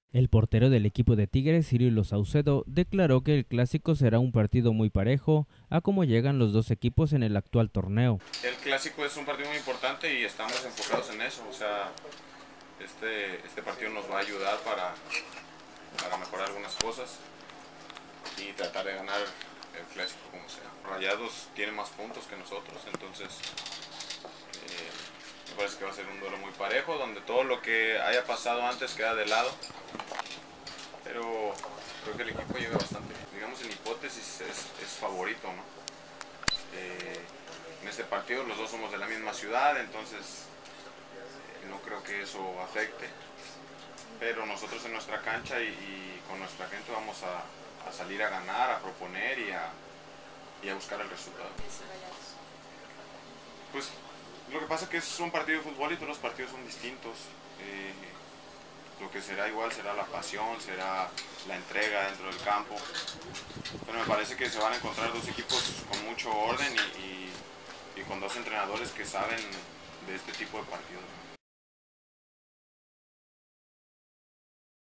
El portero del equipo de Tigres, Cirilo Saucedo, declaró que el clásico será un partido muy parejo a cómo llegan los dos equipos en el actual torneo. El clásico es un partido muy importante y estamos enfocados en eso, o sea, este partido nos va a ayudar para mejorar algunas cosas y tratar de ganar el clásico como sea. Rayados tiene más puntos que nosotros, entonces me parece que va a ser un duelo muy parejo, donde todo lo que haya pasado antes queda de lado, pero creo que el equipo llega bastante bien. Digamos, en hipótesis es favorito, ¿no? En este partido los dos somos de la misma ciudad, entonces no creo que eso afecte. Pero nosotros en nuestra cancha y con nuestra gente vamos a salir a ganar, a proponer y a buscar el resultado. Pues lo que pasa es que es un partido de fútbol y todos los partidos son distintos. Eh, lo que será igual será la pasión, será la entrega dentro del campo. Pero me parece que se van a encontrar dos equipos con mucho orden y con dos entrenadores que saben de este tipo de partidos.